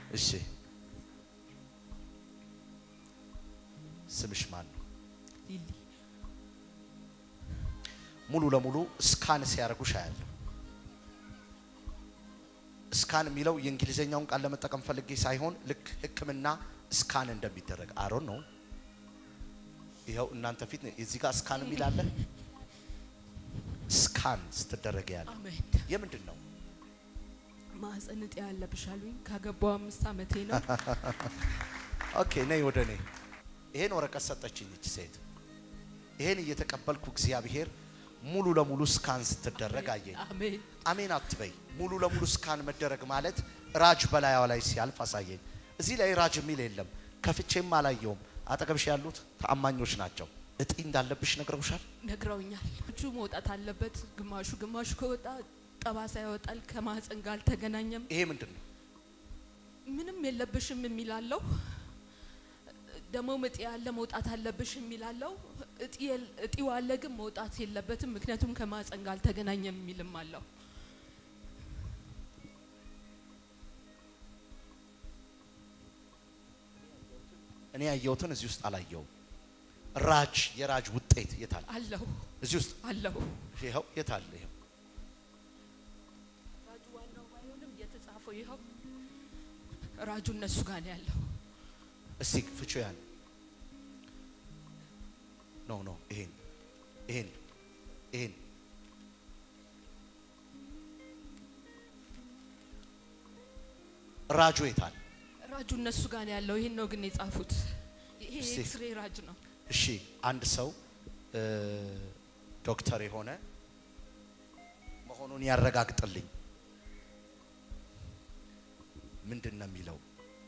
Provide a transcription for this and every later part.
እሺ ስምሽ ማን ነው? ሊሊ ሙሉ ለሙሉ ስካን ሲያረጉሽ አያለሁ። ስካን የሚለው የእንግሊዘኛውን ቃል ለመጠቀም ፈልጌ ሳይሆን ልክ ህክምና ስካን እንደሚደረግ አሮን ነው። ይሄው እናንተ ፊት እዚህ ጋር ስካን የሚላለ ስካን ስትደረግ ያለ አሜን። የምንድን ነው? ማህፀን እጢ ያለብሻሉኝ ካገባው 5 ዓመቴ ነው። ኦኬ ነይ ወደኔ። ይሄን ወረቀት ሰጠችኝ እቺ ሴት። ይሄን እየተቀበልኩ እግዚአብሔር ሙሉ ለሙሉ ስካን ስትደረግ አየኝ። አሜን አሜን አትበይ። ሙሉ ለሙሉ ስካን መደረግ ማለት ራጅ በላያው ላይ ሲያልፍ አሳየኝ። እዚህ ላይ ራጅ የሚል የለም። ከፍቼም አላየውም። አጠገብሽ ያሉት ተአማኞች ናቸው። እጢ እንዳለብሽ ነግረውሻል? ነግረውኛል። እጁ መውጣት አለበት። ግማሹ ከወጣ ጠባሳ ያወጣል። ከማህፀን ጋር አልተገናኘም። ይሄ ምንድነው? ምንም የለብሽም የሚላለው ደሞ እጢ ያለ መውጣት አለብሽ የሚላለው እጢው አለ ግን መውጣት የለበትም ምክንያቱም ከማህፀን ጋር አልተገናኘም የሚልም አለው። እኔ ያየሁትን እዚህ ውስጥ አላየውም። ራጅ የራጅ ውጤት የታለ? አለው እዚህ ውስጥ አለው። ይሄው የታለ? ይሄው ራጁ ዋናው ባይሆንም የተጻፈው ይሄው ራጁ እነሱ ጋር ነው ያለው። እስቲ ፍቹ ያን ኖ ይሄን ራጁ የታለ? ራጁ እነሱ ጋር ነው ያለው። ይሄን ነው ግን የጻፉት። ይሄ ኤክስሬ ራጅ ነው። እሺ አንድ ሰው ዶክተር የሆነ መሆኑን ያረጋግጥልኝ። ምንድነው የሚለው?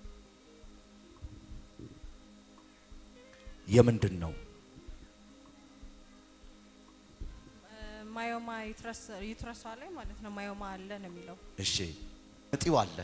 የምንድን ነው? ማዮማ ይትረሳ ላይ ማለት ነው። ማዮማ አለ ነው የሚለው። እሺ እጢው አለ።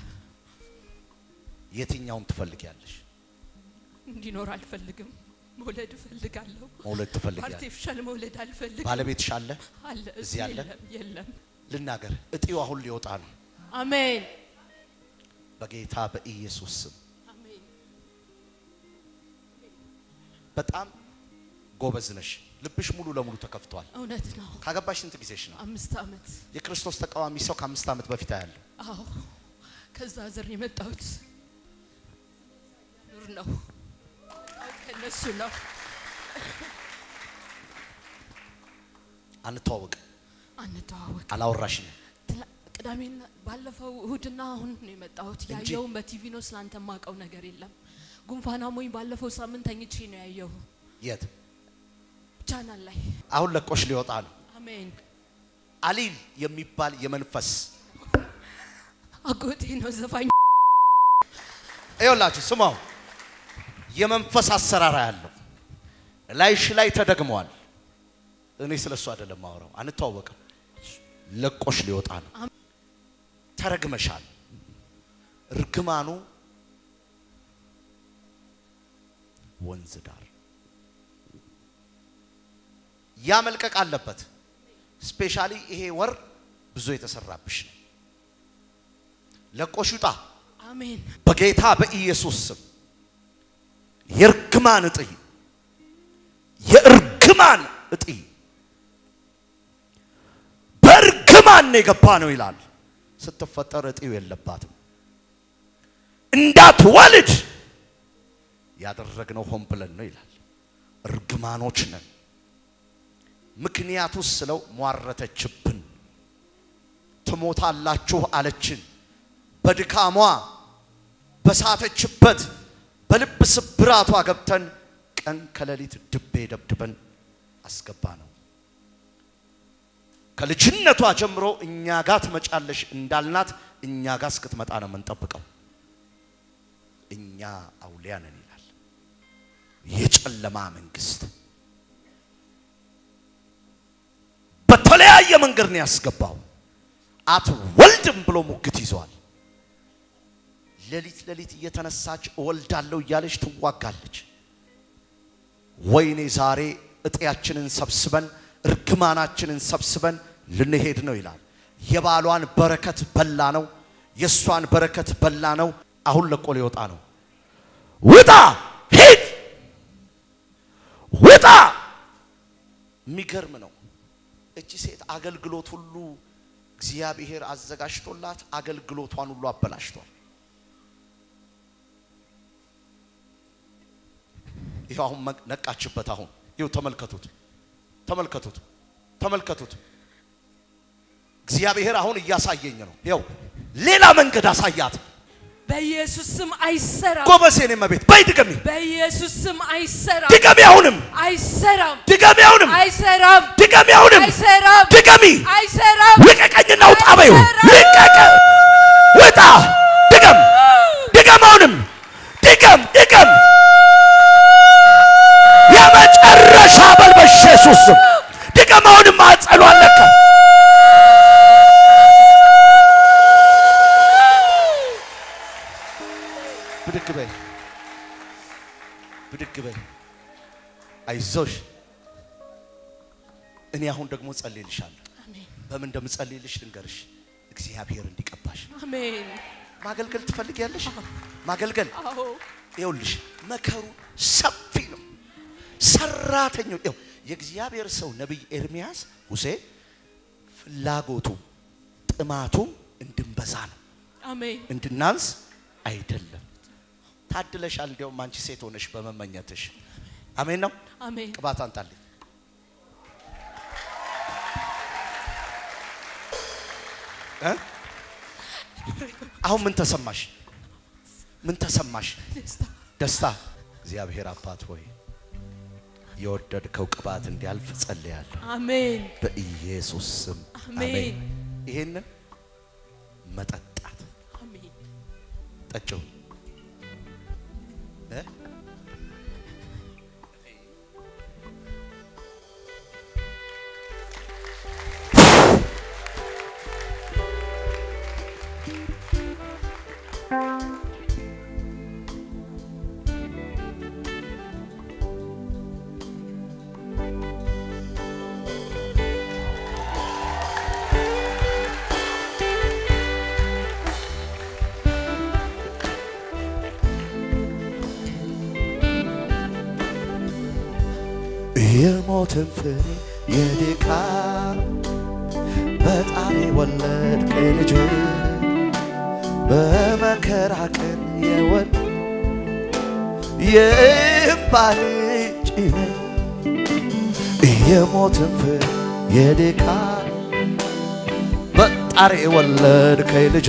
የትኛውን ትፈልጊያለሽ? እንዲኖር አልፈልግም። መውለድ እፈልጋለሁ። መውለድ ትፈልጊያለሽ? አርቲፊሻል መውለድ አልፈልግም። ባለቤትሽ አለ? አለ። እዚህ አለ? የለም። ልናገር፣ እጢው አሁን ሊወጣ ነው። አሜን። በጌታ በኢየሱስ ስም አሜን። በጣም ጎበዝ ነሽ። ልብሽ ሙሉ ለሙሉ ተከፍቷል። እውነት ነው። ካገባሽ ስንት ጊዜሽ ነው? 5 ዓመት። የክርስቶስ ተቃዋሚ ሰው ከ5 ዓመት በፊት አያለሁ። አዎ ከዛ ዘር የመጣሁት ኑር ነው። ከነሱ ነው። አንተዋወቅ አላወራሽኝ? ቅዳሜና ባለፈው እሁድና አሁን ነው የመጣሁት። ያየው በቲቪ ነው። ስላንተ ማቀው ነገር የለም። ጉንፋና ሞኝ ባለፈው ሳምንት ተኝቼ ነው ያየው። የት? ቻናል ላይ። አሁን ለቆሽ ሊወጣ ነው። አሜን። አሊል የሚባል የመንፈስ አጎቴ ነው ዘፋኝ። አይውላችሁ ስማው። የመንፈስ አሰራራ ያለው ላይሽ ላይ ተደግመዋል። እኔ ስለሱ አይደለም ማውራው። አንተዋወቅም። ለቆሽ ሊወጣ ነው። ተረግመሻል። ርግማኑ ወንዝ ዳር ያመልቀቅ አለበት። ስፔሻሊ ይሄ ወር ብዙ የተሰራብሽ ነው። ለቆሽ ውጣ። አሜን። በጌታ በኢየሱስ ስም የርግማን እጢ በርግማን የገባ ነው ይላል። ስትፈጠር እጢው የለባትም። እንዳትወልድ ያደረግነው ሆን ብለን ነው ይላል። እርግማኖች ነን። ምክንያቱስ ስለው ሟረተችብን። ትሞታላችሁ አለችን። በድካሟ በሳተችበት በልብ ስብራቷ ገብተን ቀን ከሌሊት ድቤ ደብድበን አስገባ ነው። ከልጅነቷ ጀምሮ እኛ ጋር ትመጫለሽ እንዳልናት እኛ ጋር እስክትመጣ ነው የምንጠብቀው። እኛ አውሊያ ነን ይላል የጨለማ መንግስት። በተለያየ መንገድ ነው ያስገባው። አትወልድም ብሎ ሙግት ይዟል። ሌሊት እየተነሳች እወልዳለሁ እያለች ትዋጋለች። ወይኔ ዛሬ እጤያችንን ሰብስበን እርግማናችንን ሰብስበን ልንሄድ ነው ይላል። የባሏን በረከት በላ ነው። የሷን በረከት በላ ነው። አሁን ለቆ ሊወጣ ነው ውጣ ሂድ ውጣ የሚገርም ነው እቺ ሴት አገልግሎት ሁሉ እግዚአብሔር አዘጋጅቶላት አገልግሎቷን ሁሉ አበላሽቷል ይሄው አሁን ነቃችበት አሁን ይሄው ተመልከቱት እግዚአብሔር አሁን እያሳየኝ ነው ይሄው ሌላ መንገድ አሳያት በኢየሱስ ስም አይሰራም ጎበሴኔ መቤት ባይ ድገሚ በኢየሱስ ስም አይሰራም ድገሚ አሁንም አይሰራም ድገሚ አሁንም አይሰራም ድገሚ አሁንም አይሰራም ድገሚ አይሰራም ልቀቀኝና ውጣ በይው ልቀቀ ውጣ ድገም አሁንም ድገም የመጨረሻ በል በኢየሱስ ስም ድገም አሁንም ማጸሉ አለከ ብድግ በይ አይዞሽ እኔ አሁን ደግሞ ጸልይልሻለሁ አሜን በምን እንደምጸልይልሽ ልንገርሽ እግዚአብሔር እንዲቀባሽ አሜን ማገልገል ትፈልጊያለሽ ማገልገል አዎ ይኸውልሽ መከሩ ሰፊ ነው ሰራተኛው ይኸው የእግዚአብሔር ሰው ነብይ ኤርሚያስ ሁሴን ፍላጎቱ ጥማቱ እንድንበዛ ነው አሜን እንድናንስ አይደለም ታድለሻል እንደውም አንቺ ሴት ሆነሽ በመመኘትሽ አሜን ነው አሜን ቅባት አንጣልኝ አሁን ምን ተሰማሽ ደስታ እግዚአብሔር አባት ሆይ የወደድከው ቅባት እንዲያልፍ ጸልያለሁ አሜን በኢየሱስ ስም አሜን ይሄንን መጠጣት አሜን ጠጪው የሞትን ፍሬ የድካም በጣሪ ወለድ ልጅ በመከራ ቀን የወድ የእምባ ልጅ የሞትን ፍሬ የድካም በጣሪ ወለድ ልጅ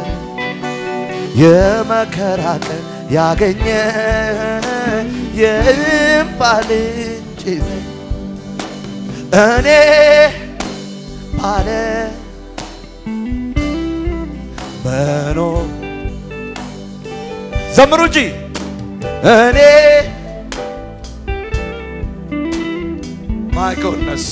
የመከራ ቀን ያገኘ የእምባ ልጅ እኔ ባለ መኖ ዘምሩ እንጂ እኔ ማይ ጎድነስ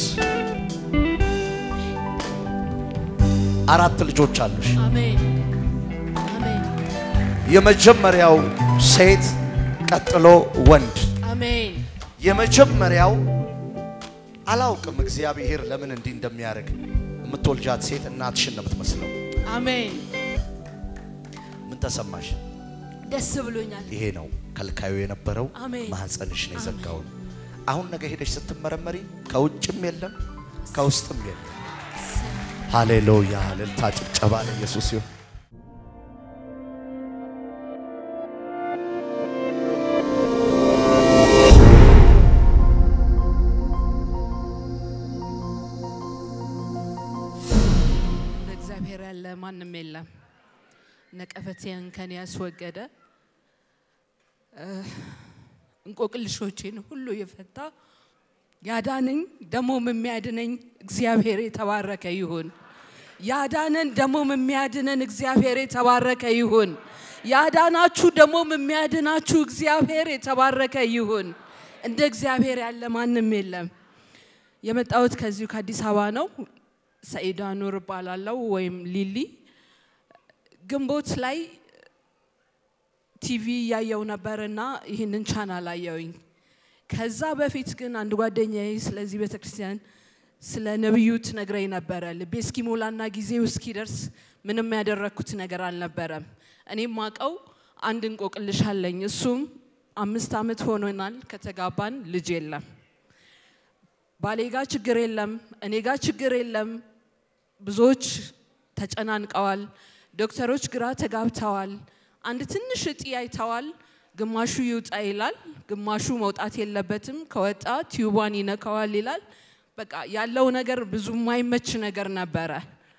4 ልጆች አሉሽ አሜን አሜን የመጀመሪያው ሴት ቀጥሎ ወንድ አሜን የመጀመሪያው አላውቅም እግዚአብሔር ለምን እንዲህ እንደሚያደርግ የምትወልጃት ሴት እናትሽን ነው የምትመስለው አሜን ምን ተሰማሽ ደስ ብሎኛል ይሄ ነው ከልካዩ የነበረው አሜን ማህፀንሽ ነው የዘጋው አሁን ነገ ሄደሽ ስትመረመሪ ከውጭም የለም ከውስጥም የለም ሃሌሉያ ለልታ ጭብጨባ ለኢየሱስ ይሁን ማንም የለም ነቀፈቴን ከኔ ያስወገደ እንቆቅልሾቼን ሁሉ የፈታ ያዳነኝ ደሞም የሚያድነኝ እግዚአብሔር የተባረከ ይሁን ያዳነን ደሞም የሚያድነን እግዚአብሔር የተባረከ ይሁን ያዳናችሁ ደሞም የሚያድናችሁ እግዚአብሔር የተባረከ ይሁን እንደ እግዚአብሔር ያለ ማንም የለም የመጣሁት ከዚሁ ከአዲስ አበባ ነው ሰይዳ ኑር ባላለው ወይም ሊሊ ግንቦት ላይ ቲቪ ያየው ነበርና ይሄንን ቻናል አየውኝ ከዛ በፊት ግን አንድ ጓደኛዬ ስለዚህ ቤተክርስቲያን ስለ ነብዩት ነግረኝ ነበር ልቤ እስኪሞላና ጊዜው እስኪደርስ ምንም ያደረኩት ነገር አልነበረም እኔም ማቀው አንድ እንቆቅልሽ አለኝ እሱም 5 አመት ሆኖናል ከተጋባን ልጅ የለም ባሌ ጋር ችግር የለም እኔ ጋር ችግር የለም ብዙዎች ተጨናንቀዋል ዶክተሮች ግራ ተጋብተዋል አንድ ትንሽ እጢ አይተዋል ግማሹ ይውጣ ይላል ግማሹ መውጣት የለበትም ከወጣ ቲዩባን ይነካዋል ይላል በቃ ያለው ነገር ብዙ ማይመች ነገር ነበረ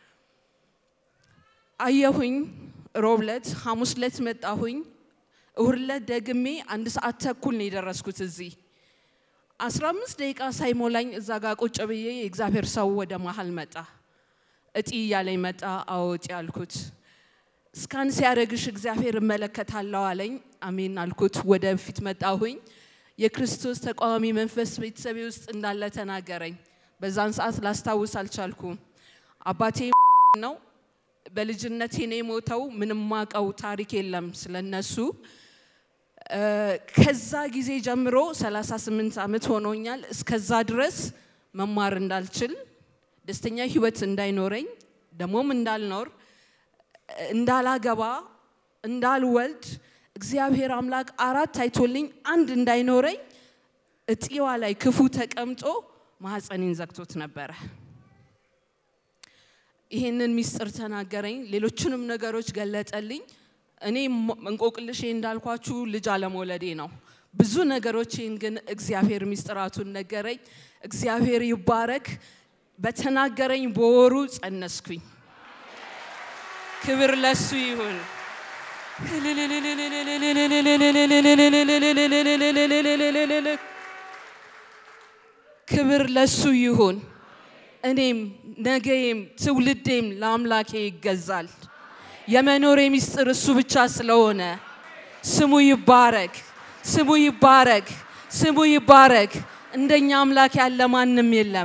አየሁኝ ሮብለት ሐሙስለት መጣሁኝ እሁድለት ደግሜ 1 ሰዓት ተኩል ነው የደረስኩት እዚህ 15 ደቂቃ ሳይሞላኝ እዛ ጋር ቁጭ ብዬ እግዚአብሔር ሰው ወደ መሃል መጣ እጢ ያለኝ መጣ አውጥ ያልኩት ስካን ሲያረግሽ እግዚአብሔር መለከታለው አለኝ አሜን አልኩት ወደ ፊት መጣሁኝ የክርስቶስ ተቋሚ መንፈስ ቤተሰቤ ውስጥ እንዳለ ተናገረኝ በዛን ሰዓት ላስታውስ አልቻልኩም አባቴ ነው በልጅነቴ ነው የሞተው ምንም ማቀው ታሪክ የለም ስለነሱ ከዛ ጊዜ ጀምሮ 38 አመት ሆኖኛል እስከዛ ድረስ መማር እንዳልችል ደስተኛ ህይወት እንዳይኖረኝ ደሞም እንዳልኖር እንዳላገባ እንዳልወልድ እግዚአብሔር አምላክ 4 አይቶልኝ አንድ እንዳይኖረኝ እጢዋ ላይ ክፉ ተቀምጦ ማህፀኔን ዘግቶት ነበር ይሄንን ሚስጥር ተናገረኝ ሌሎችንም ነገሮች ገለጠልኝ እኔ እንቆቅልሽ እንዳልኳችሁ ልጅ አለመውለዴ ነው ብዙ ነገሮችን ግን እግዚአብሔር ሚስጥራቱን ነገረኝ እግዚአብሔር ይባረክ በተናገረኝ በወሩ ጸነስኩኝ ክብር ለሱ ይሁን ክብር ለሱ ይሁን እኔም ነገም ትውልዴም ለአምላኬ ይገዛል የመኖሬ ሚስጥር እሱ ብቻ ስለሆነ ስሙ ይባረክ ስሙ ይባረክ ስሙ ይባረክ እንደኛ አምላክ ያለ ማንንም የለም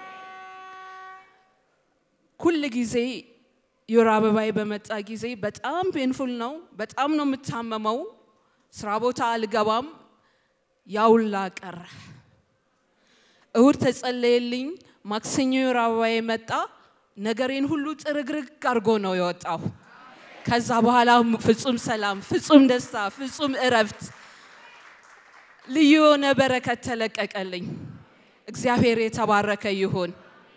ኩል ጊዜ ዮራባባይ በመጣ ጊዜ በጣም ፔንፉል ነው በጣም ነው የምታመመው ስራ ቦታ አልገባም ያውላ ቀረ እሁድ ተጸለየልኝ ማክሰኞ ዮራባባይ መጣ ነገሬን ሁሉ ጥርግርግ አርጎ ነው የወጣው ከዛ በኋላ ፍጹም ሰላም ፍጹም ደስታ ፍጹም እረፍት ልዩ የሆነ በረከት ተለቀቀልኝ እግዚአብሔር የተባረከ ይሁን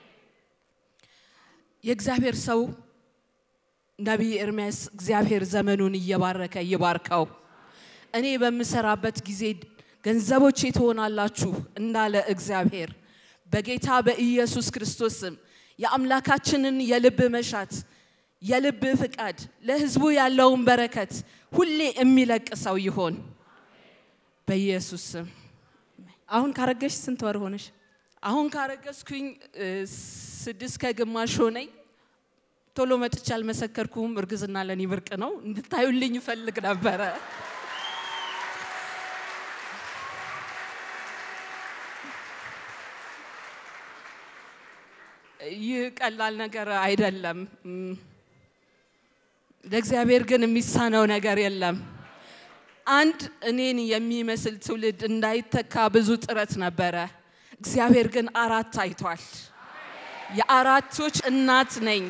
የእግዚአብሔር ሰው ነብይ ኤርሚያስ እግዚአብሔር ዘመኑን እየባረከ ይባርከው እኔ በመሰራበት ጊዜ ገንዘቦች ይተውናላችሁ እንዳለ እግዚአብሔር በጌታ በኢየሱስ ክርስቶስም የአምላካችንን የልብ መሻት የልብ ፍቃድ ለህዝቡ ያለውን በረከት ሁሌ የሚለቅሰው ይሆን በኢየሱስ ስም አሁን ካረገሽ ስንት ወር ሆነሽ አሁን ካረገስኩኝ 6 ከግማሽ ሆነኝ ቶሎ መጥቻል መሰከርኩም እርግዝና ለኔ ብርቅ ነው እንድታዩልኝ ፈልግ ነበር ይቀላል ነገር አይደለም ለእግዚአብሔር ግን የሚሳነው ነገር የለም አንድ እኔን የሚመስል ትውልድ እንዳይተካ ብዙ ጥረት ነበር እግዚአብሔር ግን 4 አይቷል የአራቶች እናት ነኝ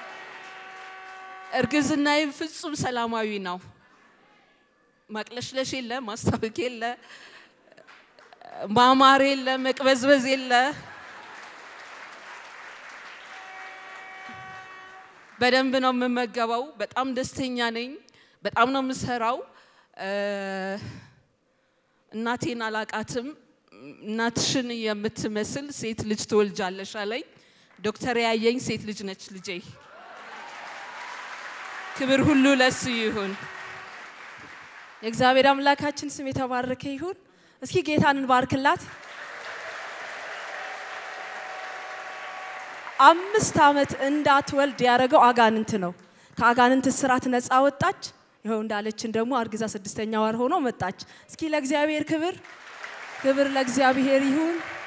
እርግዝናዬ ፍጹም ሰላማዊ ነው ማቅለሽለሽ የለ ማስታወክ የለ ማማር የለ መቅበዝበዝ የለ በደንብ ነው የምመገበው በጣም ደስተኛ ነኝ በጣም ነው የምሰራው እናቴን አላቃትም እናትሽን የምትመስል ሴት ልጅ ትወልጃለሽ አለኝ ዶክተር ያየኝ ሴት ልጅ ነች ልጄ ክብር ሁሉ ለሱ ይሁን የእግዚአብሔር አምላካችን ስም የተባረከ ይሁን እስኪ ጌታን እንባርክላት 5 አመት እንዳትወልድ ያረጋው አጋንንት ነው ከአጋንንት ስራት ነፃ ወጣች ይሄው እንዳለችን ደግሞ አርግዛ 6ኛ ወር ሆኖ መጣች እስኪ ለእግዚአብሔር ክብር ለእግዚአብሔር ይሁን